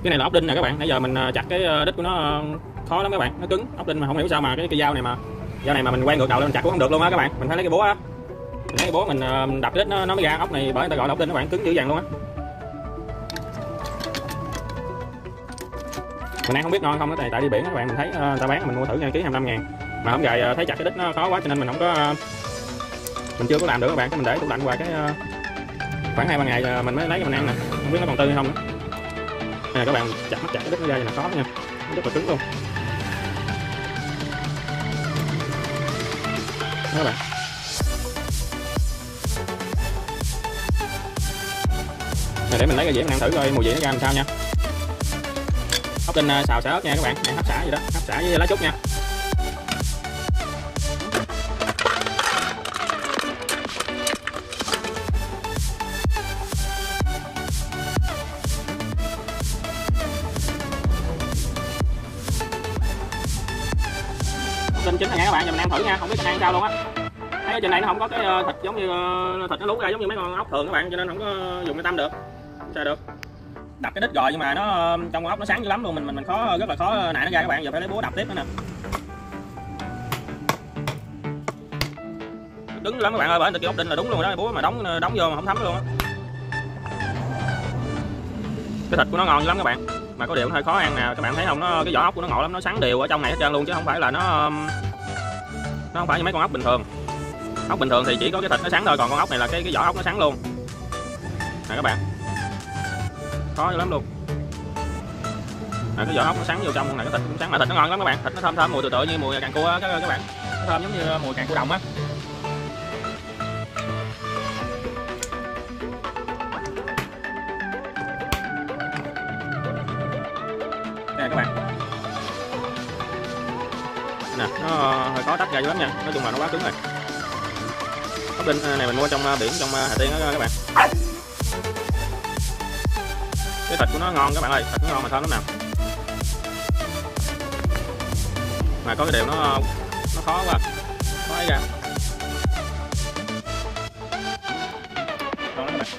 Cái này là ốc đinh nè các bạn, nãy giờ mình chặt cái đít của nó khó lắm các bạn, nó cứng ốc đinh mà không hiểu sao mà cái dao này mà mình quay ngược đầu lên mình chặt cũng không được luôn á các bạn. Mình phải lấy cái búa á, mình lấy cái búa mình đập cái đít nó mới ra ốc này, bởi người ta gọi là ốc đinh các bạn, cứng dữ dằn luôn á. Mình đang không biết ngon không, cái tại đi biển các bạn, mình thấy người ta bán mình mua thử nha, ký 25.000 mà không gài thấy chặt cái đít nó khó quá cho nên mình không có, mình chưa có làm được các bạn. Cái mình để tủ lạnh qua cái khoảng 2-3 ngày mình mới lấy cho mình ăn nè, không biết nó còn tươi hay không nữa. Nè các bạn, chặt cái đít nó ra vậy là khó nha, nó rất là cứng luôn. Đó các bạn. Này để mình lấy cái dĩa mình ăn thử coi mùi vị nó ra làm sao nha. Ốc đinh xào xả ớt nha các bạn, này hấp xả vậy đó, hấp xả với lá trúc nha. Ốc đinh chín rồi nha các bạn, giờ mình ăn thử nha, không biết anh ăn sao luôn á. Thấy ở trên đây nó không có cái thịt giống như thịt nó lú ra giống như mấy con ốc thường các bạn, cho nên không có dùng cái tăm được. Sao được? Đập cái đít rồi nhưng mà nó trong con ốc nó sáng dữ lắm luôn, mình khó, rất là khó nại nó ra các bạn, giờ phải lấy búa đập tiếp nữa nè. Đứng lắm các bạn ơi, bởi người ta kêu ốc đinh là đúng luôn đó, búa mà đóng vô mà không thấm luôn á. Cái thịt của nó ngon dữ lắm các bạn, mà có điều nó hơi khó ăn nè, các bạn thấy không, cái vỏ ốc của nó ngộ lắm, nó sắn đều ở trong này hết trơn luôn chứ không phải là nó không phải như mấy con ốc bình thường. Ốc bình thường thì chỉ có cái thịt nó sắn thôi, còn con ốc này là cái vỏ ốc nó sắn luôn nè các bạn, khó dữ lắm luôn. Cái vỏ ốc nó sắn vô trong này, cái thịt cũng sắn mà thịt nó ngon lắm các bạn, thịt nó thơm thơm mùi tự như mùi càng cua các bạn, nó thơm giống như mùi càng cua đồng á. Nè các bạn, nè nó hơi khó tách ra dữ lắm nha, nói chung là nó quá cứng rồi. Ốc đinh này mình mua trong biển trong Hà Tiên đó các bạn. Cái thịt của nó ngon các bạn ơi, thịt nó ngon mà thơm lắm nào. Mà có cái điều nó khó quá, khó ấy ra. Đó các bạn.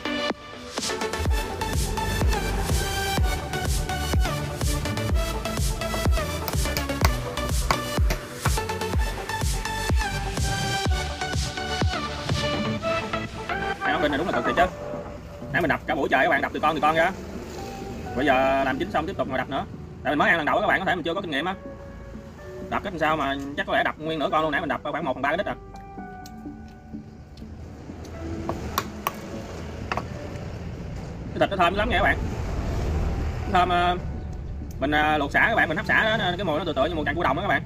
Ốc đinh này đúng là cực thiệt chứ. Nãy mình đập cả buổi trời các bạn, đập từ con ra. Bây giờ làm chín xong tiếp tục mà đập nữa. Tại mình mới ăn lần đầu các bạn, có thể mình chưa có kinh nghiệm á. Đập cách làm sao mà chắc có lẽ đập nguyên nửa con luôn, nãy mình đập khoảng 1/3 cái đít à. Cái thịt nó thơm lắm nha các bạn. Thơm mình luộc sả các bạn, mình hấp sả đó, cái mùi nó tựa như mùi càng cua đồng đó các bạn.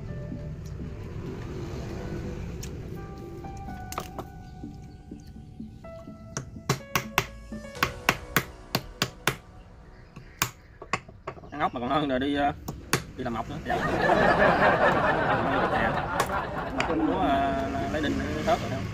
Ăn ốc mà còn hơn rồi đi làm mọc nữa. Dạ. Lấy đinh thớt rồi.